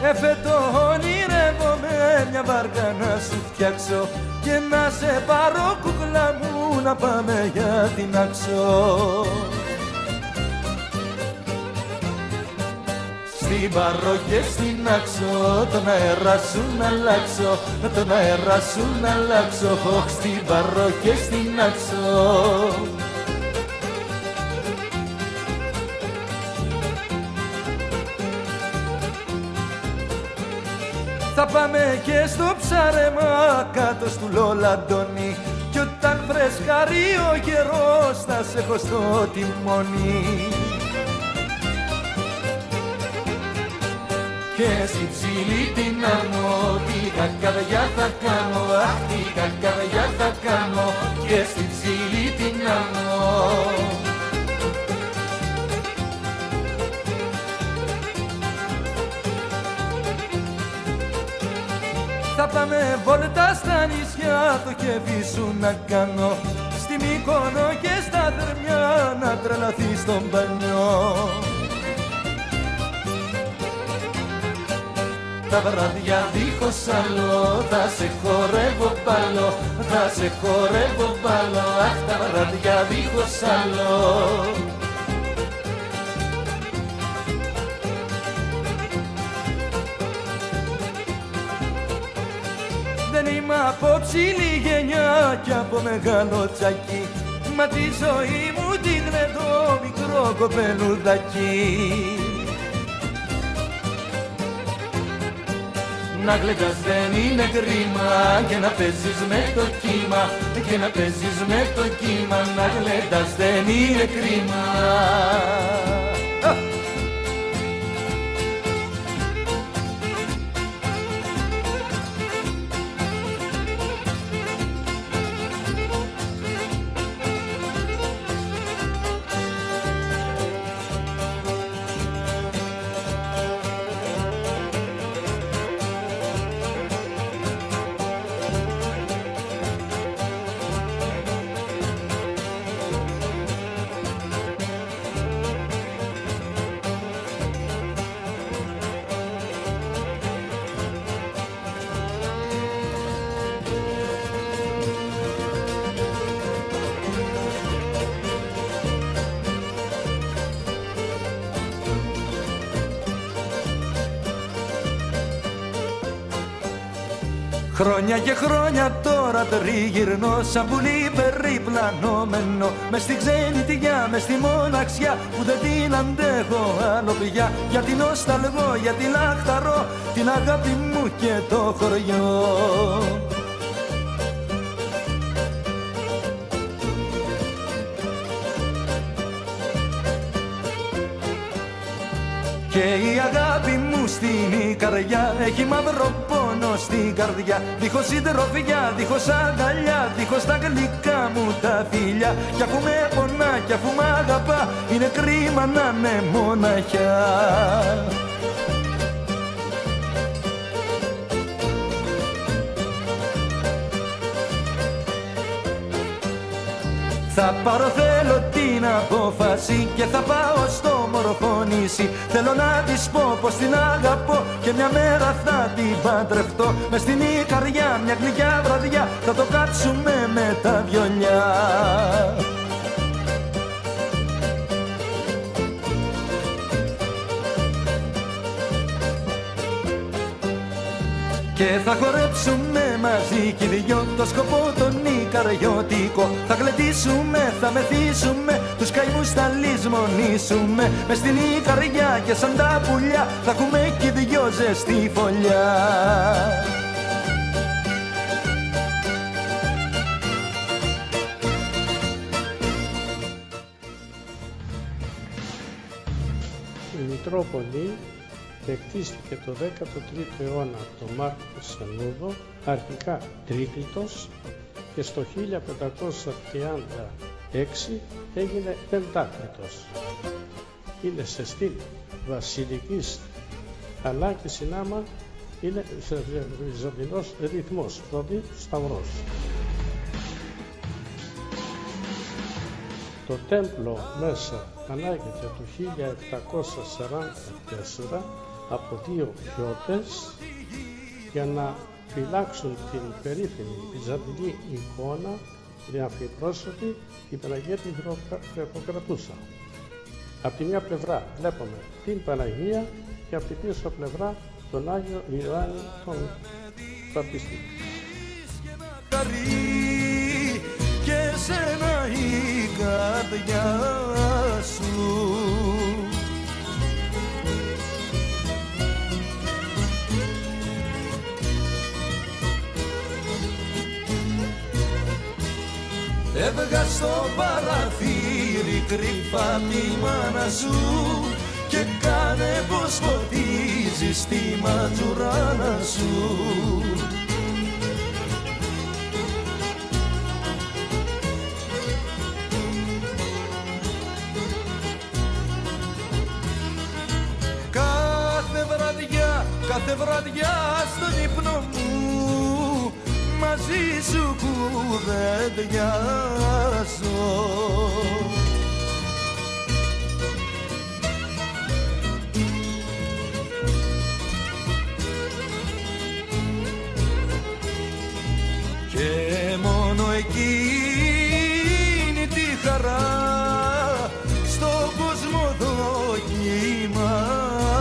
Εφέτο ονειρεύομαι μια βάρκα να σου φτιάξω και να σε πάρω κούκλα μου να πάμε για την Άξο. Στην Παρό και στην Άξο τον αέρα σου να αλλάξω, τον αέρα σου να αλλάξω, στην Παρό και στην Άξο. Θα πάμε και στο ψάρεμα κάτω στου Λολαντώνη κι όταν φρεσκάρει ο καιρός θα σε έχω στο τιμόνι. Και στη ψηλή την άμμο τι κακαδιά θα κάνω, αχ τι κακαδιά θα κάνω και στη ψηλή την άμμο. Θα πάμε βόλτα στα νησιά, το κέφι σου να κάνω, στη Μύκονο και στα Θερμιά να τρελαθείς στον μπανιό. Τα βράδια δίχως άλλο θα σε χορεύω πάλο, θα σε χορεύω πάλο, αχ τα βράδια δίχως άλλο. Δεν είμαι από ψηλή γενιά κι από μεγάλο τσακί, μα τη ζωή μου την γλεντώ μικρό κοπελουδάκι. Να γλεντάς δεν είναι κρίμα και να παίζεις με το κύμα, και να παίζεις με το κύμα, να γλεντάς δεν είναι κρίμα. Χρόνια και χρόνια τώρα τριγυρνώ σαν πουλί περιπλανόμενο, μες στη ξενιτιά, μες στη μοναξιά που δεν την αντέχω άλλο πια. Γιατί νοσταλγώ, γιατί λαχταρώ την αγάπη μου και το χωριό. Και η αγάπη μου στην καρδιά έχει μαύρο πόνο στην καρδιά, δίχως συντροφιά, δίχως αγκαλιά, δίχως τα γλυκά μου τα φιλιά. Κι αφού με πονά, κι αφού μ' αγαπά, είναι κρίμα να είναι μοναχιά. Θα πάρω θέλω την απόφαση και θα πάω στο Μορφωνήσι. Θέλω να της πω πως την αγαπώ και μια μέρα θα την παντρευτώ. Μες στην Ικαριά μια γλυκιά βραδιά θα το κάτσουμε με τα βιολιά. Και θα χορέψουμε μαζί κι οι δυο το σκοπό τον ικαριωτικό. Θα γλεντήσουμε, θα μεθύσουμε, τους καημούς θα λησμονήσουμε. Μες στην Ικαριά και σαν τα πουλιά θα έχουμε κι οι δυο ζεστή φωλιά. Η Μητρόπολη εκτίστηκε το 13ο αιώνα από τον Μάρκο Σανούδο, αρχικά τρίκλητος, και στο 1536 έγινε πεντάκλητος. Είναι σε στυλ βασιλικής, αλλά και συνάμα είναι σε βυζαντινός ρυθμός, δηλαδή σταυρός. Το τέμπλο μέσα ανάγεται το 1744 από 2 γιώτες για να φυλάξουν την περίφημη βυζαντινή εικόνα, την αμφιπρόσωπη, την Παναγία την Γραπτοκρατούσα. Από τη μια πλευρά βλέπουμε την Παναγία και από την πίσω πλευρά τον Άγιο Ιωάννη τον Βαπτιστή. Και σένα η καρδιά σου έβγα στο παραθύρι κρυφά τη μάνα σου και κάνε πως φωτίζεις τη ματζουράνα σου. Κάθε βραδιά στον ύπνο μου μαζί σου κουβεντιάζω. Και μόνο εκείνη τη χαρά στον κόσμο δοκιμάζω.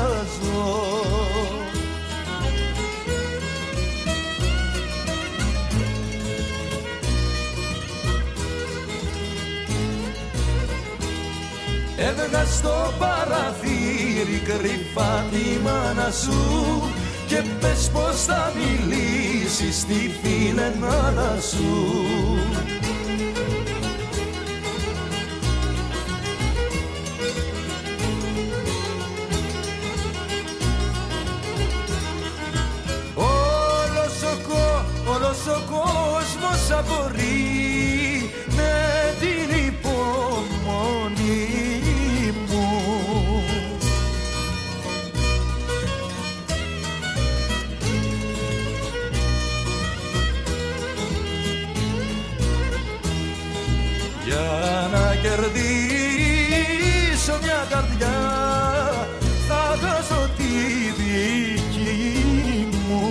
Έβγα στο παραθύρι κρυφά τη μάνα σου και πες πως θα μιλήσεις στη φιλενάδα σου. Όλος ο κόσμος απορεί με την υπομονή μου. Για να κερδίσω μια καρδιά θα χάσω τη δική μου.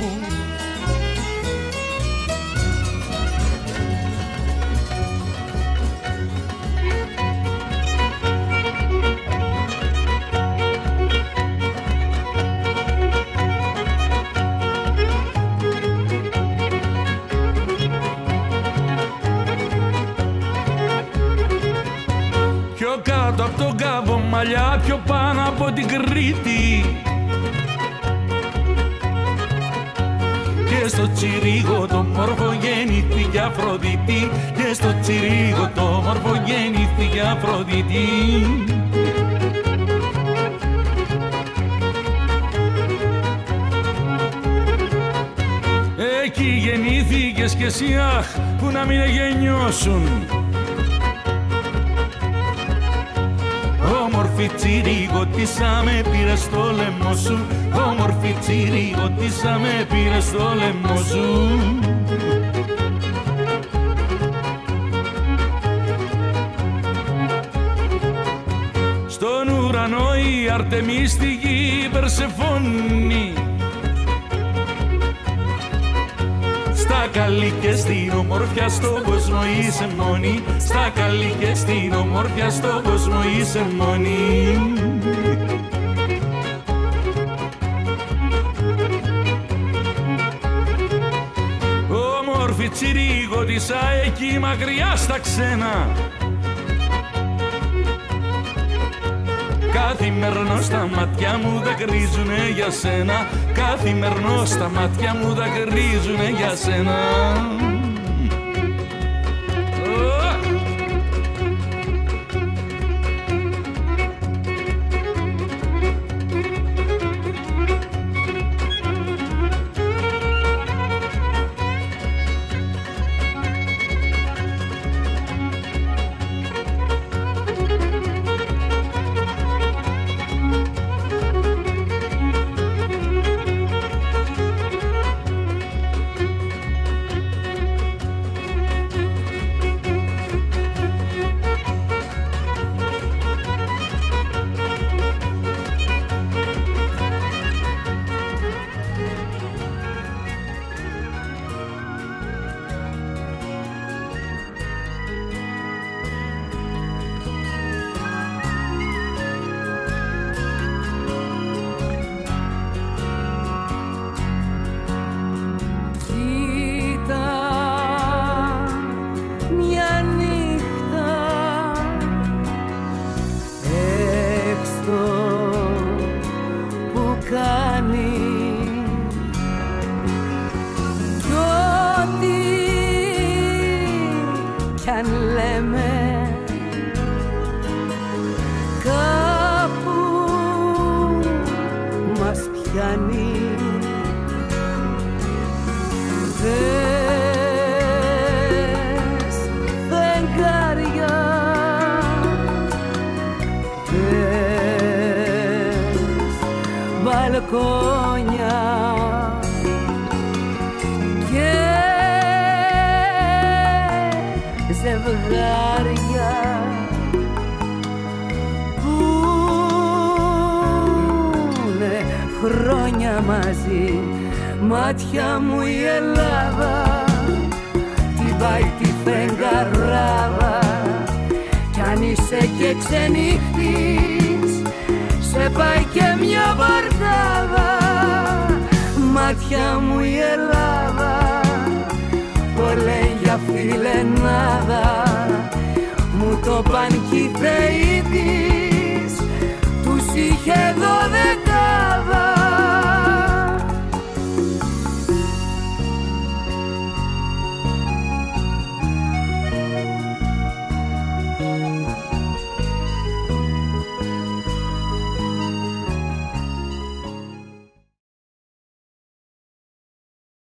Κάτω από τον Κάβο μαλλιά, πιο πάνω από την Κρήτη και στο Τσιρίγο το μορφογέννητη και Αφροδίτη, και στο Τσιρίγο το μορφογέννητη και Αφροδίτη. Εκεί γεννήθηκες κι εσύ, αχ, που να μην γεννιώσουν. Όμορφη τσιριγωτίσα με πήρε στο λαιμό σου, όμορφη τσιριγωτίσα με πήρε στο λαιμό σου. Στον ουρανό η αρτεμίστικη Περσεφόνη, στα καλή και στην ομορφιά στον κόσμο είσαι μόνη, στα καλή και στην ομορφιά στον κόσμο είσαι μόνη. Όμορφη τσιριγωτίσα εκεί μακριά στα ξένα, καθημερινώς τα μάτια μου δακρύζουνε για σένα, καθημερινώς τα μάτια μου δακρύζουνε για σένα. μπαλκόνια και ζευγάρια πούνε χρόνια μαζί. Μάτια μου η Ελλάδα την πάει τη φεγγαράδα κι αν είσαι και ξενύχτης σε πάει και μια βαρδάδα. Μάτια μου η Ελλάδα πολλέ για φιλενάδα μου το παν κι οι θεοί της τους είχε 12.